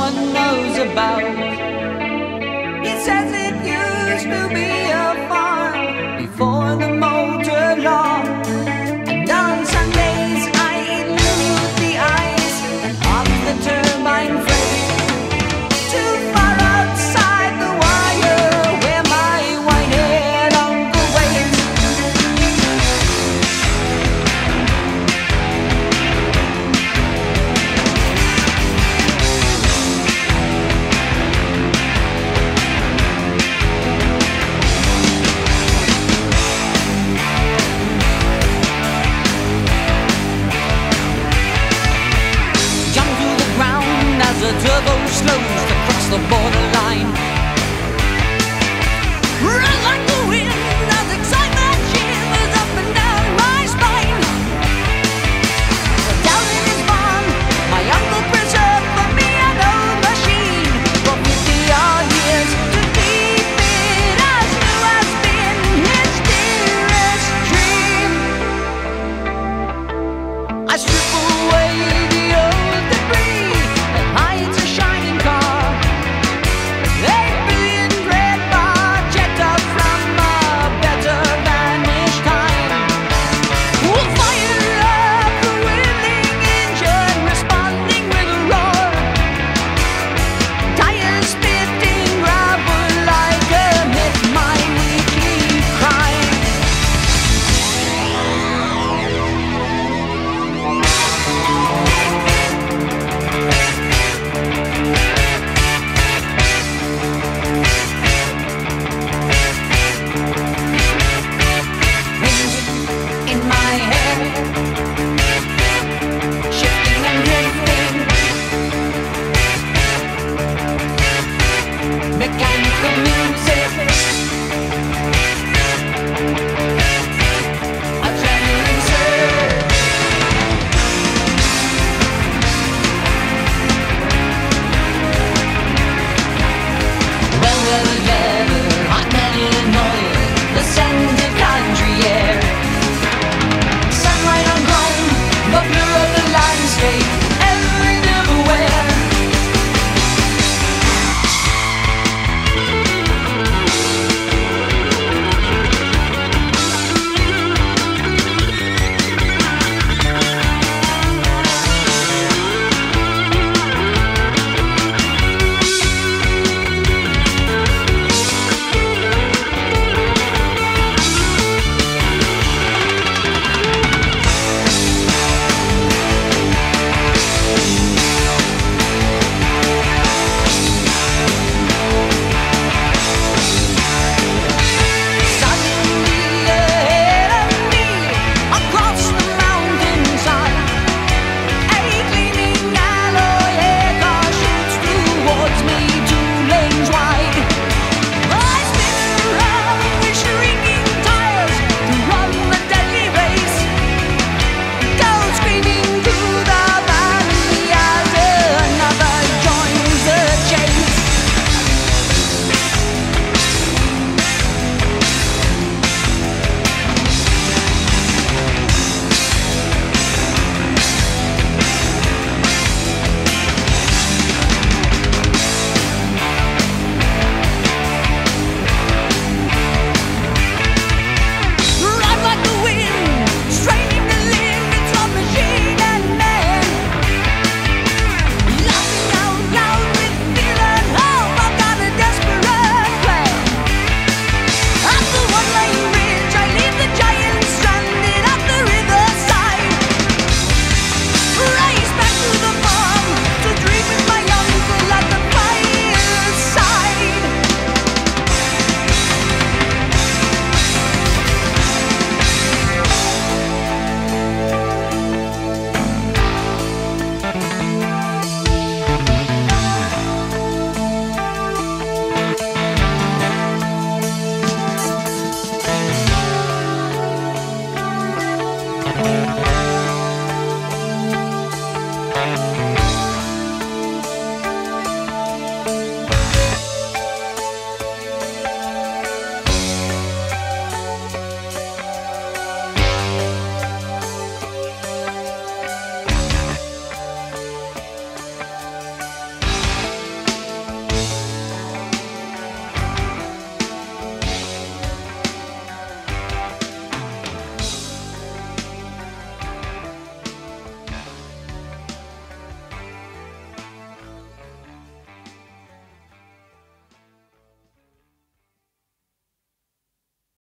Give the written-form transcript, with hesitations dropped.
one knows about. He says it used to be a farm before the motor law. And on Sundays I loot the ice and off the turbine frame. Too far outside the wire where my white-haired uncle waits. The turbo slows to cross the borderline. Run like the wind as excitement shivers up and down my spine. Down in his barn, my uncle preserved for me an old machine for 50-odd years to keep it as new has been his dearest dream. I strip away